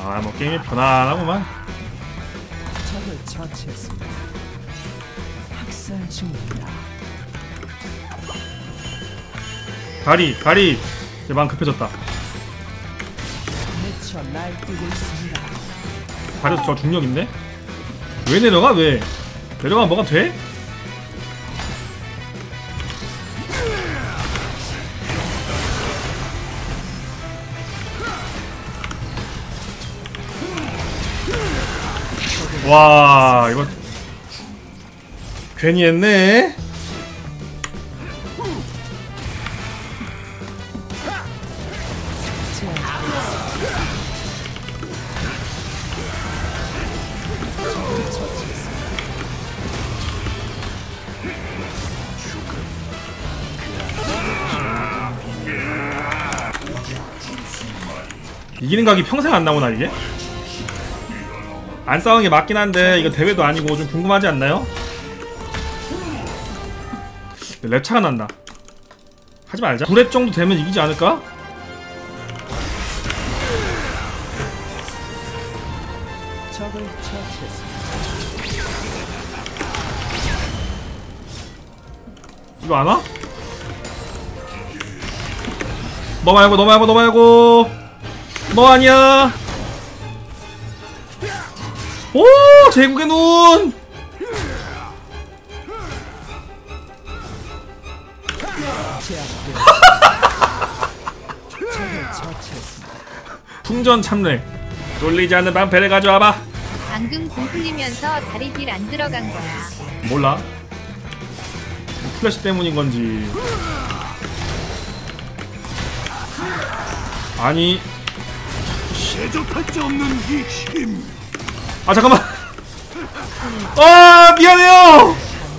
아, 뭐 게임이 편안하구만. 적을 처치했습니다. 학살 중입니다. 가리 내 마음 급해졌다. 미쳐 날뛰고 있습니다. 가려서 저 중력인데? 왜 내려가? 왜? 내려가면 뭐가 돼? 와, 이거 괜히 했네. 이기는 각이 평생 안 나오나 이게? 안 싸우는 게 맞긴 한데 이거 대회도 아니고 좀 궁금하지 않나요? 랩차가 난다. 하지 말자. 9렙 정도 되면 이기지 않을까? 적을 처치했습니다. 이거 안 와? 너 말고 너 아니야. 오, 제국의 눈. 적을 처치했습니다. 풍전 참래. 쫄리지 않는 방패를 가져와봐. 방금 공 풀리면서 다리 딜 안 들어간 거야. 몰라. 플래시 때문인 건지. 아니. 대적할 수 없는 이 힘. 아, 잠깐만. 아, 미안해요.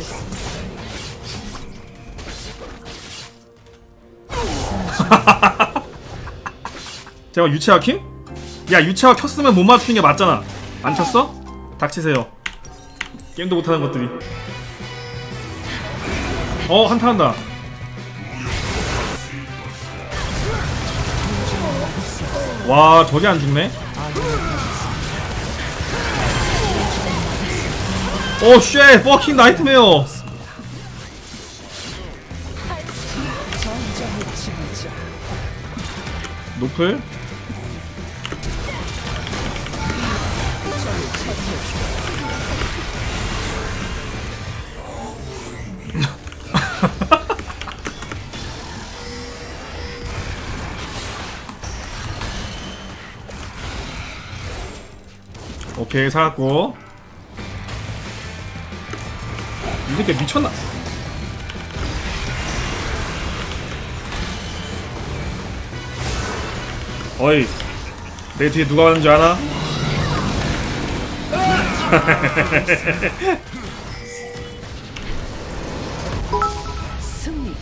제가 유채화 킴? 야, 유채화 켰으면 못 맞추는 게 맞잖아. 안 켰어? 닥치세요. 게임도 못하는 것들이. 한타 한다. 와, 저게 안 죽네? 오, 쉣! 퍼킹 나이트메어! 노플? 오케이, 살았고. 이 새끼 미쳤나? 어이, 내 뒤에 누가 왔는 줄 아나? 승리.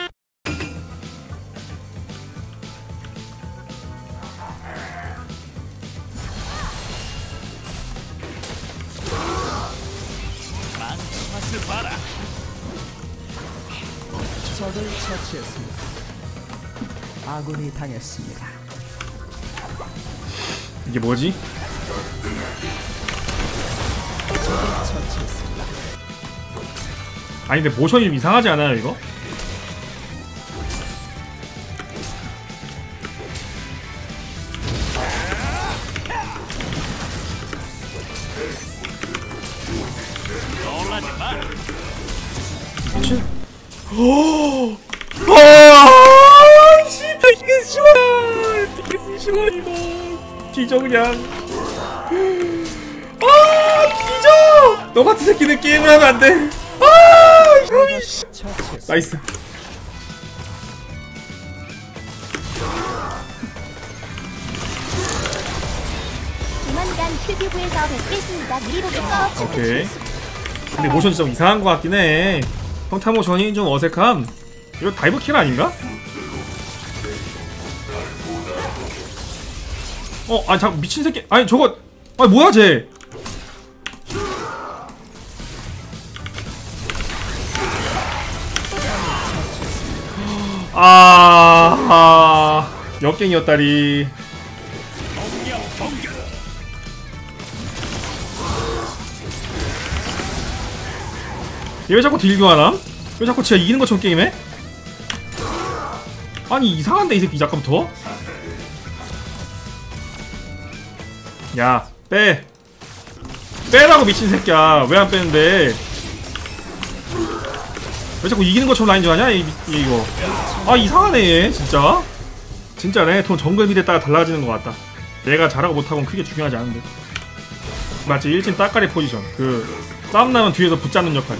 적을 처치했습니다. 아군이 당했습니다. 이게 뭐지? 적을 처치했습니다. 아니, 근데 모션이 좀 이상하지 않아요, 이거? 미친? 씨, 되게 심하다. 되게 심하 이거. 뒤져 그냥. 뒤져. 너 같은 새끼는 게임을 하면 안 돼. 이놈이 씨. 나이스. 조만간 큐비브에서 뵙겠습니다. 미리 보겠어. 오케이. 근데 모션 좀 이상한 것 같긴 해. 평타 모션이 좀 어색함. 이거 다이브킬 아닌가? 아니 잠깐 미친 새끼. 아니 저거. 아니 뭐야 쟤. 역갱이었다리. 얘 왜 자꾸 딜 교환함? 왜 자꾸 지가 이기는 것처럼 게임해? 아니 이상한데 이 새끼 아까부터? 야 빼! 빼라고 미친 새끼야. 왜 안 빼는데? 왜 자꾸 이기는 것처럼 라인전 하냐 이거. 아 이상하네 얘 진짜. 진짜네. 돈 정글 미드에 따라 달라지는 것 같다. 내가 잘하고 못하고는 크게 중요하지 않은데. 맞지? 1진 따까리 포지션. 그 싸움 나면 뒤에서 붙잡는 역할.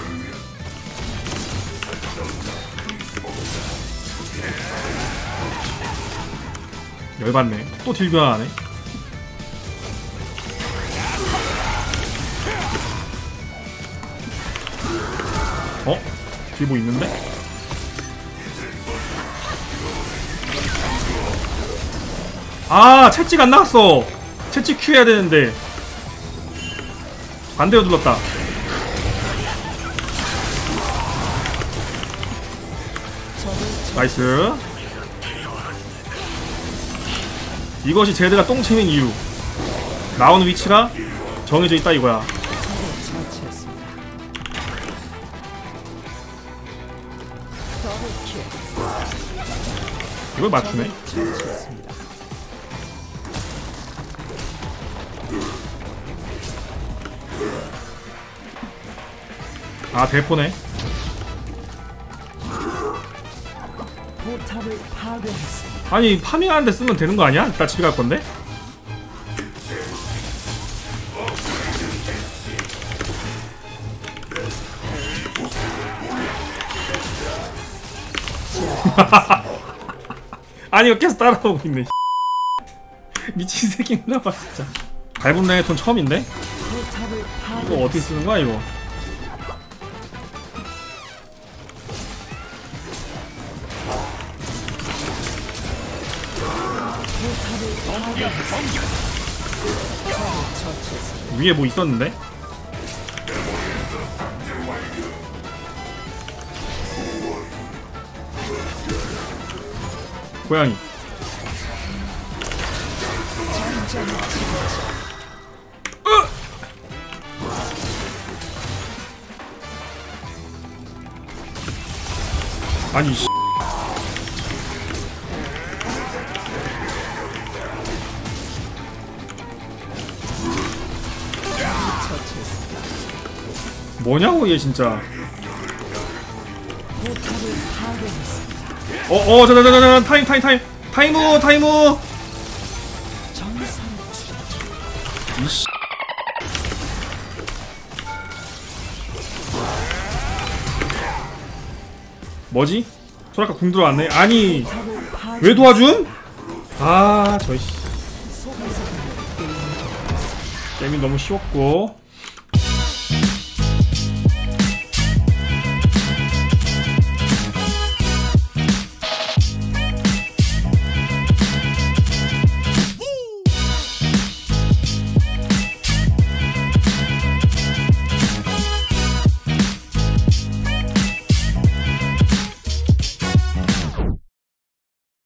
열받네. 또 딜 교환하네. 어? 뒤에 뭐 있는데? 아 채찍 안 나왔어. 채찍 Q 해야 되는데 반대로 눌렀다. 나이스. 이것이 제드가 똥침인 이유. 나오는 위치가 정해져 있다 이거야. 처치했습니다. 이걸 맞추네. 처치했습니다. 아 대포네. 포탑을 파괴했습니다. 아니 파밍하는데 쓰면 되는 거 아니야? 이따 집에 갈 건데? 아니 이거 계속 따라오고 있네. 미친 새끼인가봐 진짜. 밟은 레톤 처음인데? 포탑을 이거 어떻게 쓰는 거야 이거? 위에 뭐 있었는데? 고양이. 아니 씨. 뭐냐고 얘 진짜. 자자자자 타이무 이씨. 뭐지? 소라카 궁 들어왔네. 아니 왜 도와줌? 아 저씨 게임이 너무 쉬웠고.